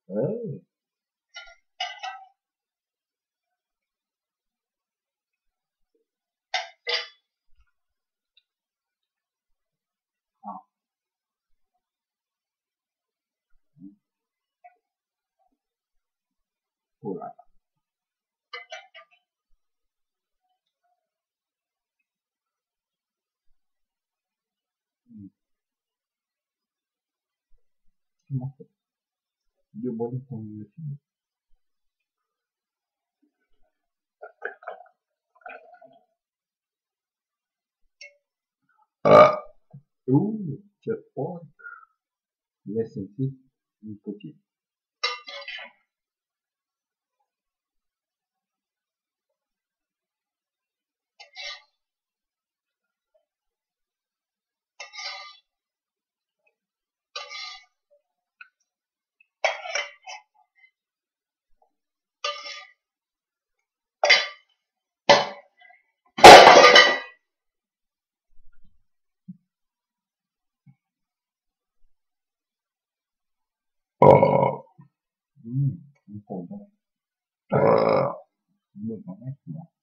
Oh, à, ủa lại, ừ, comment ça? Deux bonnes combinaisons. Ah. Ouh, jackpot. Necessite nicotine. Oh. Un po' da... Non lo so,